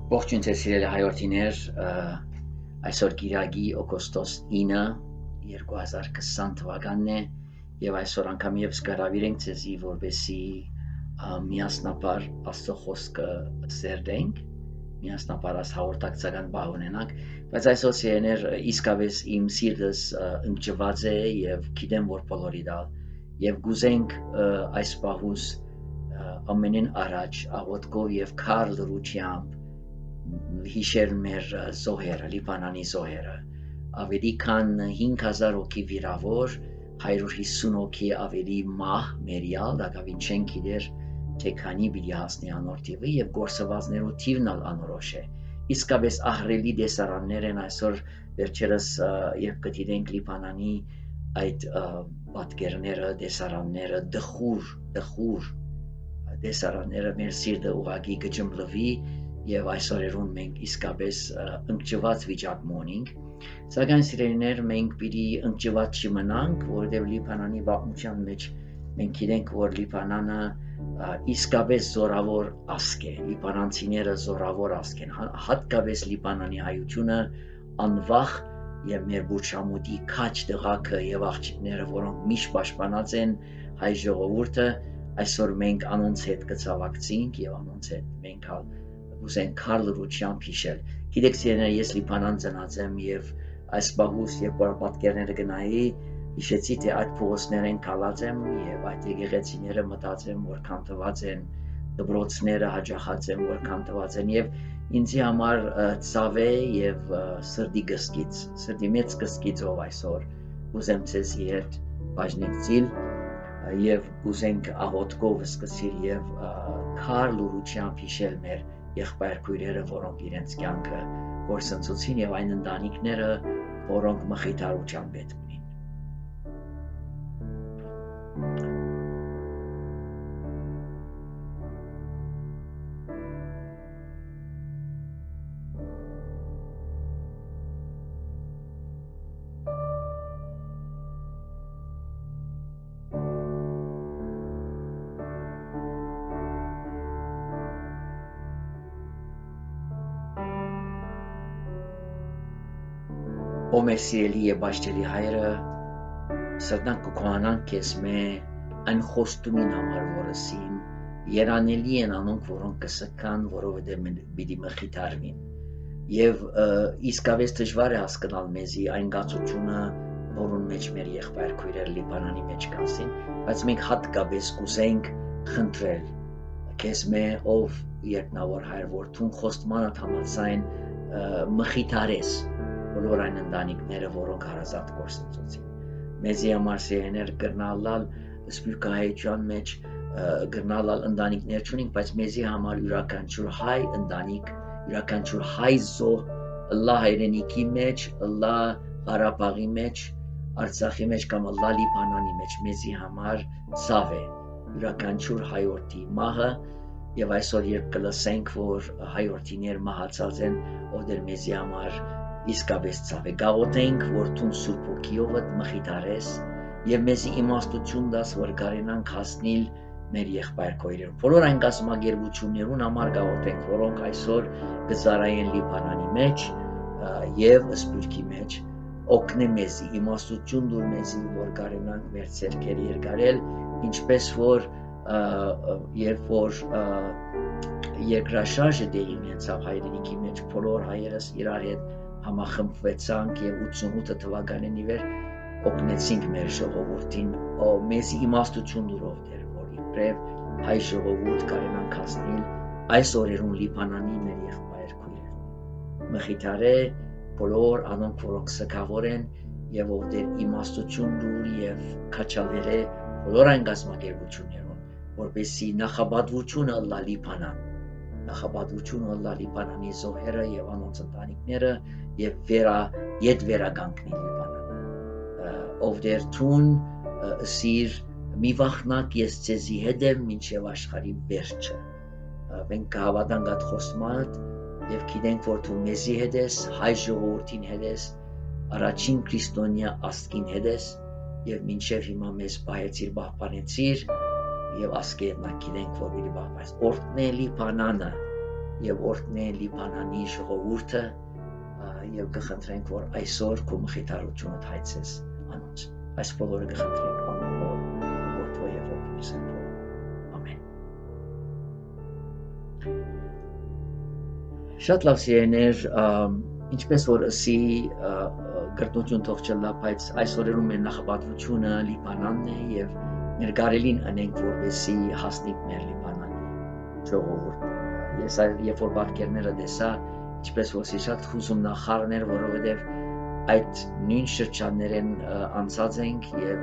Ողջույն ձեզ սիրելի հայրենիներ, այսօր Կիրակի օգոստոս 9, 2020 թվականն է եւ այսօր անգամ եւս կհրավիրենք ձեզի որպեսի միասնապար Աստծո խոսքը սերդենք, միասնապար հաղորդակցական բան ունենանք, բայց այսօր սիրելիներ իսկապես իմ սիրտս ընկճված է եւ գիտեմ որ բոլորի դալ եւ գուզենք այս բահուս ամենին առաջ աղոթքով եւ քար լրությամբ հիշել մեր զոհերը, Լիբանանի զոհերը, ավելի քան 5000 հոգի վիրավոր, 150 հոգի ավելի մահ մերյալ, դակավին չեն գիտեր թե քանի պիտի հասնի անոր թիվը եւ գործվածներու թիվն անորոշ է։ Իսկապես ահռելի դեսարաններ են այսօր վերջերս եւ կդիտենք Լիբանանի այդ պատկերները, դեսարանները, դխուր դեսարանները մեր սիրտը ուղղակի կճմլվի եւ այսօրերուն մենք իսկապես ընկճված վիճակում ունենք, սակայն սիրելիներ մենք պիտի ընկճված չմնանք, որովհետեւ Լիբանանի պատմության մեջ մենք գիտենք, որ Լիբանանը իսկապես զորավոր ազգ է, լիբանանցիները զորավոր ազգ են, հատկապես Լիբանանի հայությունը անվախ եւ մեր բուժամուտի քաչ դղակը եւ աղջիկները, որոնք միշտ պաշտպանած են հայ ժողովուրդը, այսօր մենք անոնց հետ կցավակցենք եւ անոնց հետ մենք ուզենք քար լրությամբ հիշել։ Գիտեք սիրելիներ, ես Լիբանան ծնած եմ եւ այս բահուս երբ որ պատկերները գնայի, հիշեցի թե այդ փողոցներ են կալած եմ եւ այդ եկեղեցիները մտածեմ որքան տված են, դպրոցները հաջախած են որքան տված են եւ ինձի համար ցավ է եւ սրդի մեծ կսկիծով այսօր ուզեմ ցեզի հետ բաժնեցիլ եւ ուզենք աղոթքով սկսել եւ քար լրությամբ հիշել մեր եղբայրքույրերը, որոնք իրենց կյանքը գործընծուցին եւ այն ընտանիքները, որոնք մխիթարության պետք ունին։ Ո մեր սիրելի եւ բաշխելի հայրը, սրտանք կքոհանանք քեզ մե այն խոստումին համար, որը սին երանելի են անոնք, որոնք կսկան, որովհետեւ պիտի մխիթարվին։ Եվ իսկապես դժվար է հասկանալ մեզի այն գացությունը, որուն մեջ մեր եղբայրքույրերը Լիբանանի մեջ կասին, բայց մենք հատկապես կուզենք խնդրել քեզ մե ով երկնավոր հայր որդուն խոստմանը համաձայն մխիթարես բոլոր այն ընտանիքները, որոնք հարազատ գործընծուցին։ Մեզի համար սիրելիներ կրնալալ սպիրկահայության մեջ կրնալալ ընտանիքներ չունենք, բայց մեզի համար յուրաքանչյուր հայ ընտանիք, յուրաքանչյուր հայ զոհ, ըլլա հայրենիքի մեջ, ըլլա Ղարաբաղի մեջ, Արցախի մեջ կամ ըլլա Լիբանանի մեջ մեզի համար ցավ է յուրաքանչյուր հայորդի մահը եւ այսօր երբ կլսենք, որ հայորդիներ մահացած են, ովքեր մեզի համար իսկապես ցավ է, գաղութենք, որ դու Սուրբ Հոգիով մխիթարես եւ մեզի իմաստություն դաս, որ կարենանք հասնել մեր եղբայրքույրերուն։ Բոլոր այն կազմակերպություններուն համար գաղութենք, որոնք այսօր գծարային Լիբանանի մեջ եւ Սփյուռքի մեջ օգնե մեզի, իմաստություն դուր մեզի, որ կարենանք մեր ցերկերը երկարել, ինչպես որ երբ որ երկրաշարժը դեղի ունեցավ հայրենիքի մեջ, բոլոր հայերս իրար հետ համախմբվեցանք եւ 88 թվականին ի վեր օգնեցինք մեր ժողովրդին, մեզի իմաստություն դուրով դեր, որ իբրև հայ ժողովուրդ կարենանք հասնել այս օրերուն Լիբանանի մեր եղբայրքույրերուն։ Մխիթարե բոլոր անոնք, որոնք սգավոր են եւ ովքեր իմաստություն դուր եւ քաչալեր է բոլոր այն գազམ་ակերպություններուն, որպեսզի նախաբադվությունը լա Լիբանան, նախաբադվությունը լա Լիբանանի զոհերը եւ անոնց ընտանիքները եւ ետ վերագանքնի Լիբանանը, ովքեր թուն սիր մի վախնակ ես ցեզի հետ եմ մինչեւ աշխարհի վերջը։ Մենք կհավատանք այդ խոստմանը եւ գիտենք, որ դու մեզի հետ ես, հայ ժողովրդին հետ ես, առաջին քրիստոնյա ազգին հետ ես եւ մինչեւ հիմա մեզ պահեցիր, պահպանեցիր եւ ասկետնա գիտենք, որ մի պահպանես։ Օրհնե Լիբանանը եւ օրհնե Լիբանանի ժողովուրդը եւ կխնդրենք, որ այսօր քո մխիթարությունը հայցես անոնց։ Այս բոլորը կխնդրենք անունով Որդու եւ Որդու Սուրբ։ Ամեն։ Շատ լավ սիրելիներ, ինչպես որ ասի գրտնություն թող չլա, բայց այս օրերում մեր նախապատվությունը Լիբանանն է եւ ներկարելին անենք, որպեսզի հասնենք մեր Լիբանանի ժողովուրդ։ Ես երբ որ բարգերները տեսա, ինչպես որ շատ հուզումնախառն էր, որովհետեւ այդ նույն շրջաններեն անցած ենք եւ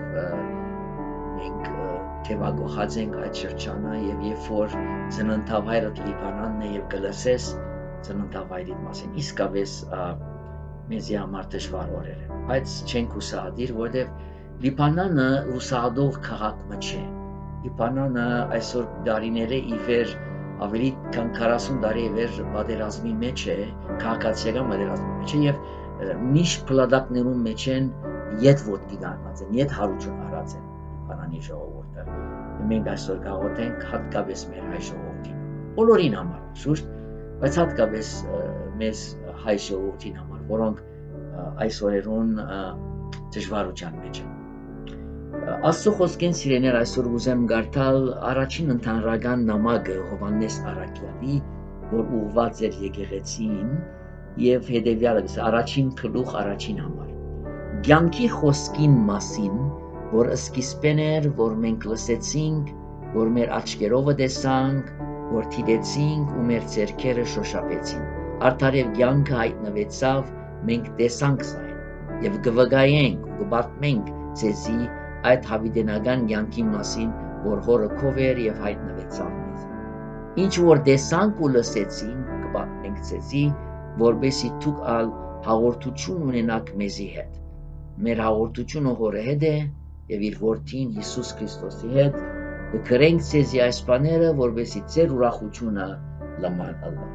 մենք թեվագողած ենք այդ շրջանը եւ երբ որ ծննդավայրը Լիբանանն է եւ կլսես ծննդավայրի մասին, իսկապես մեզի համար դժվար օրեր են, բայց չենք հուսահատիր, որովհետև Լիբանանը հուսահատող քաղաք չէ։ Լիբանանը այսօր դարիները ի վեր ավելի քան 40 տարի ի վեր պատերազմի մեջ է, քաղաքացիական պատերազմի մեջ է եւ միշտ փլատակներում մեջ են յետ ոտքի գանած են, յետ հարություն արած են Լիբանանի ժողովուրդը։ Մենք այսօր գաղութենք հատկապես մեր հայ ժողովրդին, բոլորին համար, շուտ, բայց հատկապես մեզ հայ ժողովրդին համար, որոնք այս օրերուն դժվարության մեջ են։ Աստծո խոսքեն սիրելիներ, այսօր ուզեմ գարտալ առաջին ընդհանրական նամակը Հովհաննես Առաքյալի, որ ուղղված էր եկեղեցին եւ հետեւյալը առաջին գլուխ առաջին համար։ Կյանքի խոսքին մասին, որ սկիզբեն էր, որ մենք լսեցինք, որ մեր աչքերով տեսանք, որ դիտեցինք ու մեր ձեռքերը շոշափեցին։ Արդարև կյանքը հայտնվեցավ, մենք տեսանք սայն եւ կվկայենք ու կպատմենք ձեզի այդ հավիտենական կյանքի մասին, որ հորը քով էր եւ հայտնվեցավ մեզ։ Ինչ որ տեսանք ու լսեցինք, կպատմենք ձեզի, որպեսզի դուք ալ հաղորդություն ունենաք մեզի հետ։ Մեր հաղորդությունը հորը հետ է եւ իր որդին Հիսուս Քրիստոսի հետ, կգրենք ձեզի այս բաները, որպեսզի ձեր ուրախությունը լման ալա։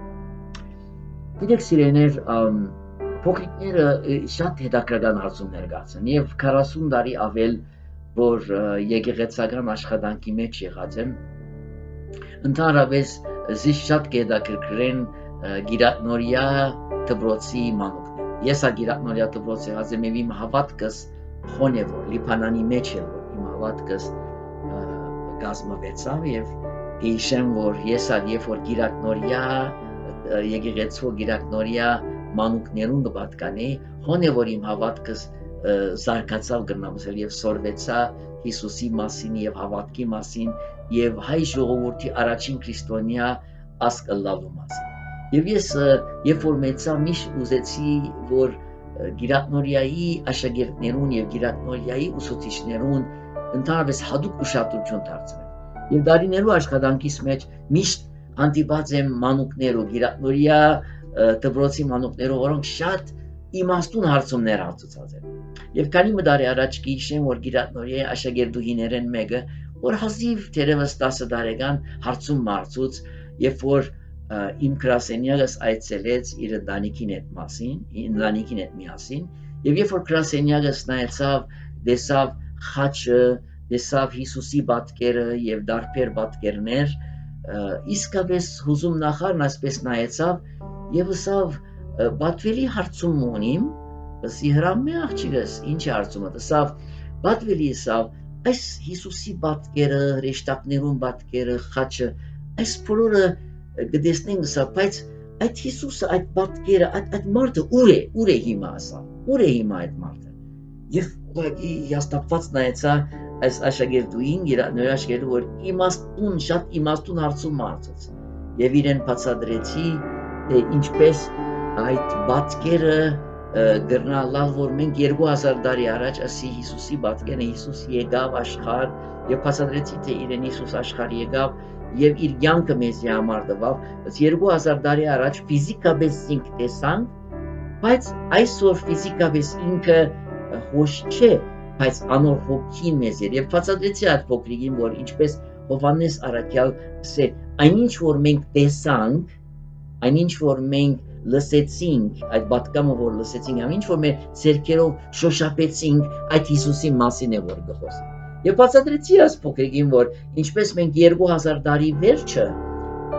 Գիտեք սիրելիներ, փոքրիկները շատ հետաքրքրական հարցումներ կացան եւ 40 տարի ավել, որ եկեղեցական աշխատանքի մեջ եղած եմ, ընդհանրապես զիս շատ կհետաքրքրեն գիրատնորյա դպրոցի մանուկները։ Ես գիրատնորյա դպրոց եղած եմ եւ իմ հավատքս խոն է, որ Լիբանանի մեջ է, որ իմ հավատքս գազմվեցավ եւ հիշեմ, որ ես երբ որ գիրատնորյա եկեղեցու գիրատնորյա մանուկներուն կպատկանի, խոն է, որ իմ հավատքս զարգացավ գրնամսել եւ սորվեցա Հիսուսի մասին եւ հավատքի մասին եւ հայ ժողովրդի առաջին քրիստոնյա ասկլալու մասին։ Եվ ես երբ որ մեծա միշտ ուզեցի, որ գիրատնորյայի աշակերտներուն եւ գիրատնորյայի ուսուցիչներուն ընդհանրապես հատուկ ուշադրություն դարձնեն։ Եվ դարիներու աշխատանքիս մեջ միշտ հանդիպած եմ մանուկներով, գիրատնորյա դպրոցի մանուկներով, որոնք շատ իմաստուն հարցումներ հարցուցած են։ Եվ քանի տարի առաջ գիշեմ, որ գիրատնորյայի աշակերտուհիներեն մեկը, որ հազիվ թերևս 10 տարեկան հարցում մարցուց, երբ որ իմ գրասենյակս այցելեց իր ընտանիքին հետ միասին, եւ երբ որ գրասենյակս նայեցավ, տեսավ խաչը, տեսավ Հիսուսի պատկերը եւ դարբեր պատկերներ, իսկապես հուզումնախառն այսպես նայեցավ եւ ասավ բատվելի հարցում ունիմ, ասի հրամե աղջիկս, ինչ է հարցումը, ասավ բատվելի ասավ, այս Հիսուսի պատկերը, հրեշտակներուն պատկերը, խաչը, այս բոլորը կտեսնենք ասավ, բայց այդ Հիսուսը, այդ պատկերը, այդ մարդը ուր է հիմա ասավ, ուր է հիմա այդ մարդը։ Եվ հիասթափված նայեցա այս աշակերտուհին, նոր աշակերտը, որ իմաստուն, շատ իմաստուն հարցում հարցուց։ Եվ իրեն բացատրեցի, թե ինչպես այդ պատկերը գրնալալ, որ մենք 2000 տարի առաջ ասի Հիսուսի պատկերը, Հիսուս եկավ աշխարհ եւ բացատրեցի, թե իրեն Հիսուս աշխարհ եկավ եւ իր կյանքը մեզի համար տվավ, 2000 տարի առաջ ֆիզիկապես ինք տեսանք, բայց այսօր ֆիզիկապես ինքը հոշ չէ, բայց անոր հոգին մեզ էր եւ բացատրեցի այդ փոքրիկին, որ ինչպես Հովհաննես Առաքյալ ասել, այնինչ որ մենք տեսանք, այնինչ որ մենք լսեցինք, այդ պատկամը որ լսեցինք, այնինչ որ մեր ձեռքերով շոշափեցինք, այդ Հիսուսի մասին է որ գխոսի։ Եվ բացատրեցի այս փոքրիկին, որ ինչպես մենք 2000 տարի վերջը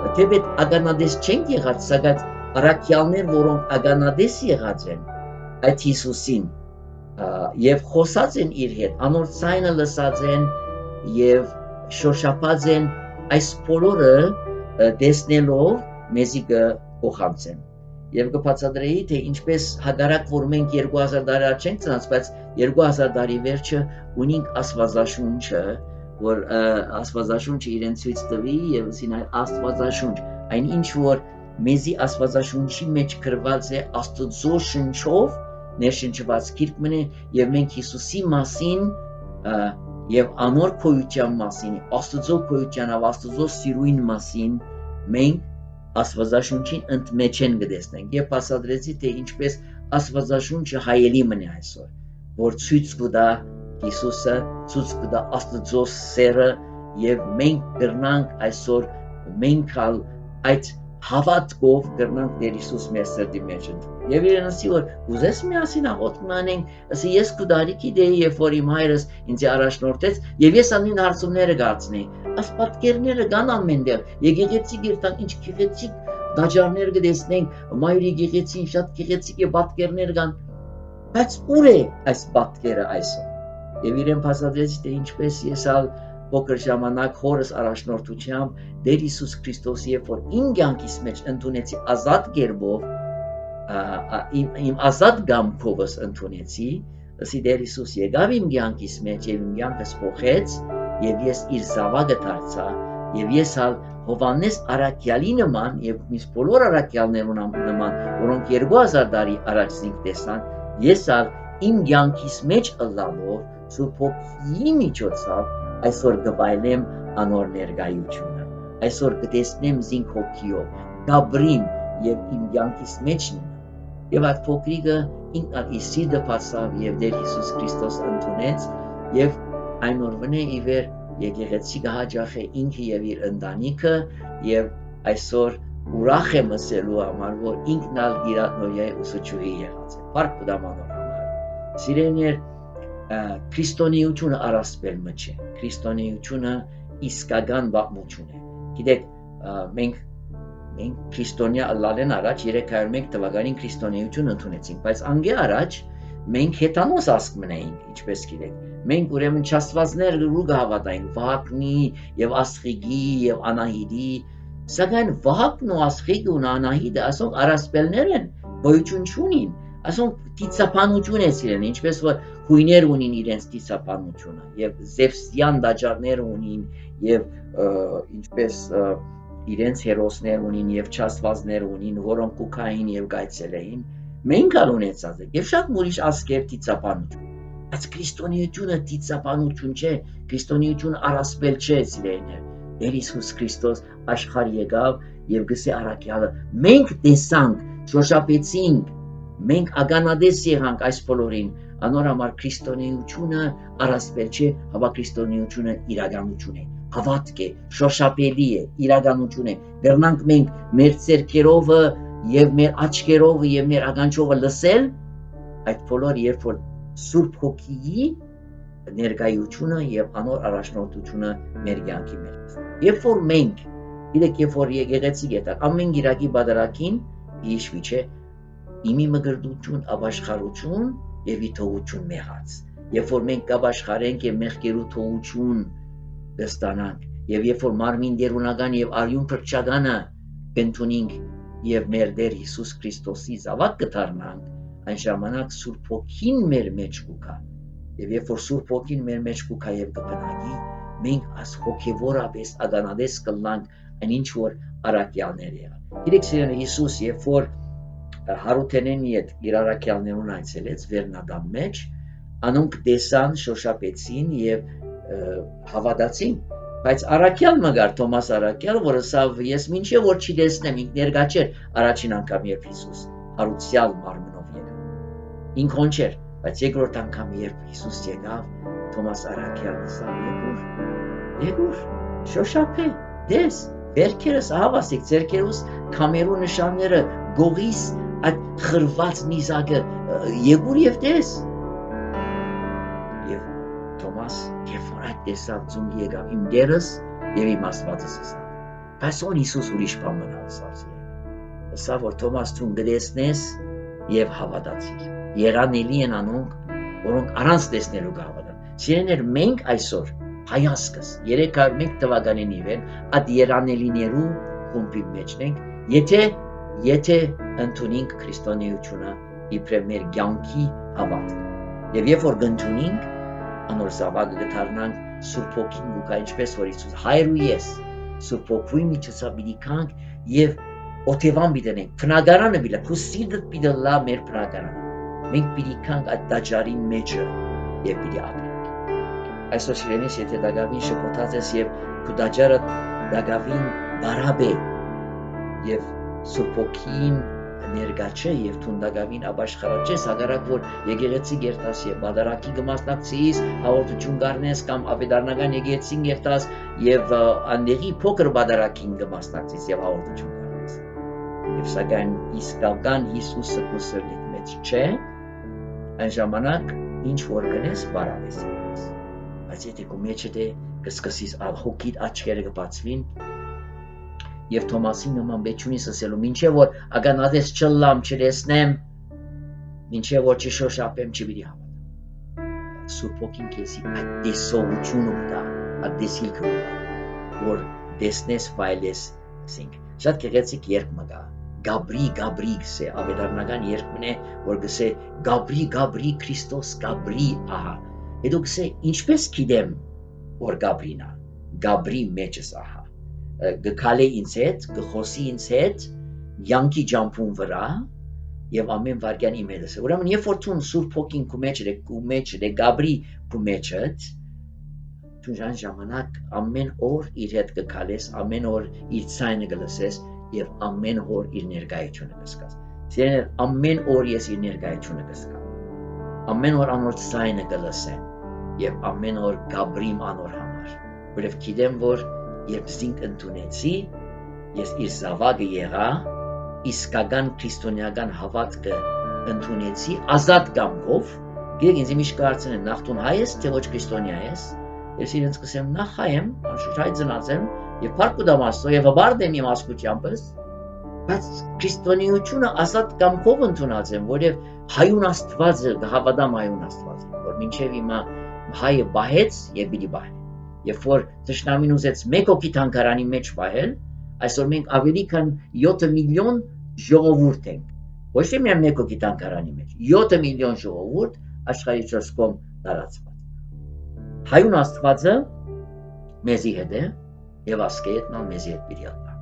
թեպետ ականադես չենք եղած, սակայն առաքյալներ, որոնք ականադես եղած են այդ Հիսուսին եւ խոսած են իր հետ, անոր ցայնը լսած են եւ շոշափած են, այս բոլորը տեսնելով մեզի կփոխանցեն։ Եվ կբացատրեի, թե ինչպես հակառակ որ մենք 2000 տարի առաջ ենք ծնած, բայց 2000 տարի վերջը ունենք Աստվածաշունչը, որ Աստվածաշունչը իրեն ցույց տվի եւ ասին այլ Աստվածաշունչ, այն ինչ որ մեզի Աստվածաշունչի մեջ գրված է Աստծո շնչով ներշնչված գիրք մնե եւ մենք Հիսուսի մասին եւ անոր քոյության մասին, Աստծո քոյությանով Աստծո սիրույն մասին մենք Աստվածաշունչին ընդմեջեն կտեսնենք եւ բացատրեցի թե ինչպես Աստվածաշունչը հայելի մնե այսօր, որ ցույց կտա Հիսուսը, ցույց կտա Աստծո սերը եւ մենք կրնանք այսօր մենք այդ հավատքով կրնանք Տեր Հիսուս մեր սրտի մեջ ընդունել։ Եվ իրեն ասի որ ուզես միասին աղոթք անենք, ասի ես կդարիքի դեի երբ որ իմ հայրս ինձ առաջնորդեց եւ ես անին հարցումները գացնեի։ Այս պատկերները կան ամենտեղ։ Եկեղեցի գերտան ինչ գեղեցիկ դաջարներ կտեսնենք, մայրի եկեղեցին շատ գեղեցիկ է պատկերներ կան։ Բայց ուր է այս պատկերը այսօր։ Եվ իրեն փաստացրեցի թե ինչպես ես ալ փոքր ժամանակ հորս առաջնորդությամբ Տեր Հիսուս Քրիստոսի երբ որ իմ կյանքիս մեջ ընդունեցի ազատ կերպով իմ ազատ գամքովս ընդունեցի, ասի Տեր Հիսուս եկավ իմ կյանքիս մեջ եւ իմ կյանքս փոխեց եւ ես իր զավակը դարձա եւ ես ալ Հովանես Արաքյալի նման եւ մյուս բոլոր արաքյալներուն նման, որոնք 2000 տարի առաջ ինք տեսան, ես ալ իմ կյանքիս մեջ ըլլալով Սուրբ Հոգիի միջոցով այսօր կվայելեմ անոր ներկայությունը, այսօր կտեսնեմ զինք հոգիով, գաբրին եւ իմ կյանքիս մեջ եւ այդ փոքրիկը ինքն իր սիրտը փասավ եւ Տեր Հիսուս Քրիստոս ընդունեց եւ այն օրվան ի վեր եկեղեցի կհաջախե ինքը եւ իր ընտանիքը եւ այսօր ուրախ եմ ասելու համար որ ինքն ալ իր նորյայի ուսուցչուհի եղած է բարք կդամանոր համար սիրեներ քրիստոնեությունը առասպել մը չէ քրիստոնեությունը իսկական բաղմություն է գիտեք մենք քրիստոնյա ըլլալեն առաջ 301 թվականին քրիստոնեություն ընդունեցինք բայց անգե առաջ մենք հետանոց ասկ մնայինք ինչպես գիտեք մենք ուրեմն չաստվածներ լուգ հավատային Վահագնի եւ Աստղիկի եւ Անահիտի սակայն Վահագնն ու Աստղիկը ու Անահիտը ասոնք առասպելներ են գոյություն չունին ասոնք տիծապանություն է սիրեն ինչպես որ հույներ ունին իրենց տիծապանությունը եւ Զևսյան դաջարներ ունին եւ ինչպես իրենց հերոսներ ունին եւ չաստվածներ ունին որոնք կուքային եւ գայցել էին մենք ալ ունեցած ենք եւ շատ ուրիշ ասկեր տիծապանություն բայց քրիստոնեությունը տիծապանություն չէ քրիստոնեությունը առասպել չէ սիրելիներ Տեր Հիսուս Քրիստոս աշխարհ եկավ եւ գսե առաքյալը մենք տեսանք շոշափեցինք մենք ականադես եղանք այս բոլորին անոր համար քրիստոնեությունը առասպել չէ հավա քրիստոնեությունը իրականություն է հավատք է շոշափելի է իրականություն է դեռնանք մենք մեր ցերկերով եւ մեր աչքերով եւ մեր ականջով լսել այդ բոլոր երբ որ Սուրբ Հոգիի ներկայությունը եւ անոր առաջնորդությունը մեր կյանքի մեջ երբ որ մենք գիտեք երբ որ եկեղեցի գետակ ամեն գիրակի բادرակին հիշվի չէ իմի մգրդություն ապաշխարություն եւ իտողություն մեղած երբ որ մենք կապաշխարենք եւ մեղքերու թողություն կստանանք եւ երբ որ մարմին դերունական եւ արյուն փրկչականը կընդունենք եւ մեր Տեր Հիսուս Քրիստոսի զավակ կդառնանք այն ժամանակ Սուրբ Հոգին մեր մեջ կուքա եւ երբ որ Սուրբ Հոգին մեր մեջ կուքա եւ կբնակի մենք as հոգեվորապես ականադես կլանք այն ինչ որ առաքյալներ եղան գիտեք սիրելի Հիսուս երբ որ Հարութենեն իդ իր առաքյալներուն այցելեց Վերնադան մեջ անոնք տեսան շոշափեցին եւ հավատացին բայց առաքյալ մգար Թոմաս առաքյալ որը սավ ես մինչեւ որ չի տեսնեմ ինք ներկա չէր առաջին անգամ երբ Հիսուս հարուցյալ մարմնով եկավ ինքն չէր բայց երկրորդ անգամ երբ Հիսուս եկավ Թոմաս առաքյալը սավ եկուր շոշափե դես վերքերս ահավասիկ ձերքերուս կամերու նշանները գողիս այդ խրված նիզակը եկուր եւ դես եւ Թոմաս երբ որ այդ տեսավ ծունգի եկավ իմ դերս եւ իմ Աստվածս ասավ Այսօր Հիսուս ուրիշ բան մնալ ասացի։ Սա որ Թոմաս դու գտեսնես եւ հավատացիր։ Երանելի են անոնք, որոնք առանց տեսնելու կհավատան։ Սիրեներ, մենք այսօր հայասկս 301 թվականին իվեն այդ երանելիներու խումբի մեջն ենք, եթե ընդունենք քրիստոնեությունը իբրև մեր կյանքի հավատք։ Եվ երբ որ կընդունենք, անոր զավակը կդառնանք Սուրբ Հոգին գուկա ինչպես որ Հիսուս հայր ու ես Սուրբ Հոգուի միջոցով պիտի կանք եւ օթևան պիտենք փնագարանը բիլա քու սիրտդ պիտի լա մեր փնագարանը մենք պիտի կանք այդ դաջարին մեջը եւ պիտի ապրենք այսօր սիրելիս եթե դագավին շփոթած ես եւ քու դաջարը դագավին բարաբե եւ Սուրբ Հոգին ներկա չէ եւ թունդագավին աբաշխարաճես հագարակ որ եկեղեցի գերտաս եւ բادرակի գմասնակցիս հաղորդություն գարնես կամ ավետարանական եկեղեցին գերտաս եւ անդերի փոքր բادرակին գմասնակցիս եւ հաղորդություն գարնես եւ սակայն իսկական Հիսուսը քո սրտիդ մեջ չէ այն ժամանակ ինչ որ գնես բարավես բայց եթե քո մեջ է կսկսես հոգիդ աչքերը կբացվին Եվ Թոմասի նման բեչունիս ասելու մինչև որ ագանադես չլամ չլեսնեմ մինչև որ չշոշափեմ չպիտի հավատամ Սուրբ Հոգին քեզի այդ տեսողությունը կտա այդ տեսիլքը որ տեսնես վայելես ասենք շատ գեղեցիկ երգ մգա Գաբրի գսե ավետարանական երգն է որ գսե Գաբրի Քրիստոս Գաբրի ահա հետո գսե ինչպես գիտեմ որ Գաբրինա Գաբրի մեջս ահա գկալե ինձ հետ, գխոսի ինձ հետ, յանքի ջամփուն վրա եւ ամեն վարքյան իմ հետ է։ Ուրեմն երբ որ ցուն Սուրբ Հոգին քու մեջ է, Գաբրի քու մեջդ, դու ժամանակ ամեն օր իր հետ գկալես, ամեն օր իր ցայնը գլսես եւ ամեն օր իր ներկայությունը կզգաս։ Սիրելիներ, ամեն օր ես իր ներկայությունը կզգամ։ Ամեն օր անոր ցայնը գլսեմ եւ ամեն օր Գաբրիմ անոր համար։ Որովհետեւ գիտեմ որ Երբ զինք ընդունեցի, ես իր զավակը եղա, իսկական քրիստոնեական հավատքը ընդունեցի, ազատ կամքով, գիտեք ինձ միշտ կարծեն նախ տուն հայ ես, թե ոչ քրիստոնյա ես, ես իրենց կսեմ նախ հայ եմ, անշուշտ հայ ծնած եմ, եւ փառք ու դամաստո եւ հբարդ եմ իմ ասկությանպես, բայց քրիստոնեությունը ազատ կամքով ընդունած եմ, որև հայուն Աստվածը կհավատամ հայուն Աստվածին, որ մինչեւ հիմա հայը բահեց եւ պիտի բահե Երբ որ թշնամին ուզեց մեկ հոգի թանգարանի մեջ պահել, այսօր մենք ավելի քան 7 միլիոն ժողովուրդ ենք։ Ոչ թե միայն մեկ հոգի թանգարանի մեջ, 7 միլիոն ժողովուրդ աշխարհի 4 կողմ տարածված։ Հայուն Աստվածը մեզի հետ է եւ ասկետնա մեզի հետ պիտի ալա։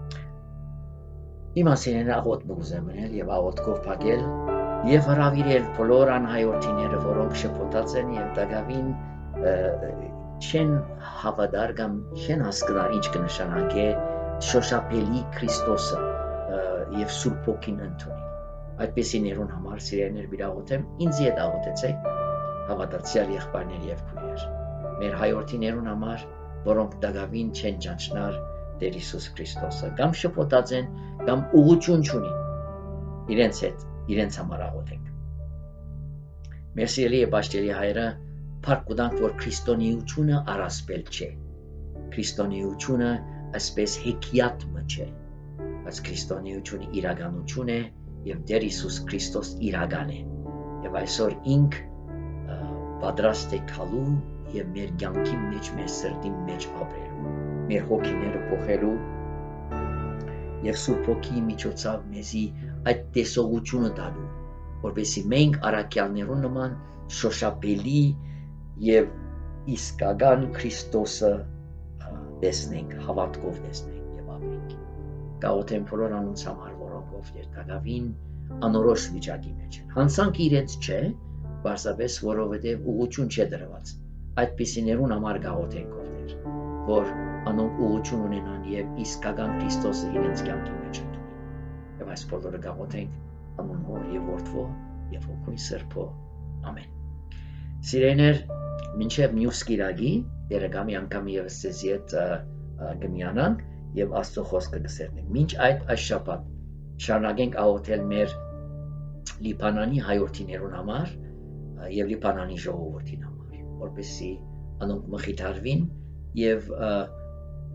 Իմ ասենն աղոտ մուզեմ մնել եւ աղոտքով փակել եւ հրավիրել բոլոր անհայորդիները, որոնք շփոթած են եւ դակավին չեն հավատար կամ չեն հասկնար ինչ կնշանակե շոշափելի Քրիստոսը եւ Սուրբ Հոգին ընդունել։ Այդպեսի ներուն համար սիրելիներ բիրաղոթեմ, ինձ հետ աղոթեցեք հավատացյալ եղբայրներ եւ քույրեր։ Մեր հայորդիներուն համար, որոնք դակավին չեն ճանչնար Տեր Հիսուս Քրիստոսը, կամ շփոթած են, կամ ուղղություն չունին։ Իրենց համար աղոթենք։ Մեր սիրելի եւ աշտերի հայրը Փառք ունենք, որ քրիստոնեությունը առասպել չէ։ Քրիստոնեությունը այսպես հեքիաթ չէ, բայց քրիստոնեությունը իրականություն է եւ Տեր Հիսուս Քրիստոս իրական է։ Եվ այսօր ինք պատրաստ է քալու եւ մեր կյանքի մեջ, մեր սրտի մեջ ապրելու, մեր հոգիները փոխելու եւ Սուրբ Հոգի միջոցով մեզի այդ տեսողությունը տալու, որովհետեւ մենք առաքյալներուն նման շոշափելի եւ իսկական Քրիստոսը տեսնենք, հավատքով տեսնենք եւ ապրենք։ Գաղութեմ բոլոր անոնց համար, որոնք ովքեր դակավին անորոշ վիճակի մեջ են։ Հանցանք իրենց չէ, բարձրապես որովհետեւ ուղղություն չէ դրված։ Այդպիսիներուն համար գաղութենք ովքեր, որ անոնք ուղղություն ունենան եւ իսկական Քրիստոսը իրենց կյանքի մեջ ընդունեն։ Եվ այս բոլորը գաղութենք անուն Հոր եւ Որդվո եւ Հոգու Սրբո։ Ամեն։ Սիրելիներ, մինչև մյուս կիրակի, երեգամի անգամ եւս ձեզ հետ գմյանանք եւ Աստծո խոսքը կսերնենք։ Մինչ այս շաբաթ շարունակենք աղոթել մեր Լիբանանի հայորդիներուն համար եւ Լիբանանի ժողովրդին համար, որպեսզի անոնք մխիթարվին եւ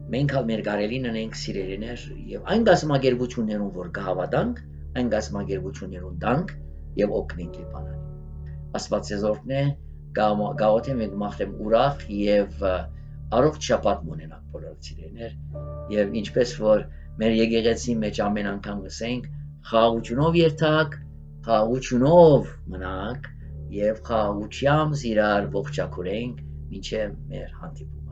մենք ալ մեր գարելին ենք սիրելիներ եւ այն գազմագերբություններուն որ գհավատանք, այն գազմագերբություններուն դանք եւ օգնենք Լիբանանին։ Աստված եզորքն է, գաղութեմ ենք մաղթեմ ուրախ եւ առողջ շաբաթ ունենանք բոլոր սիրելիներ եւ ինչպես որ մեր եկեղեցի մեջ ամեն անգամ գսենք խաղաղությունով երթակ, խաղաղությունով մնանք եւ խաղաղությամբ իրար ողջակուրենք մինչեւ մեր հանդիպում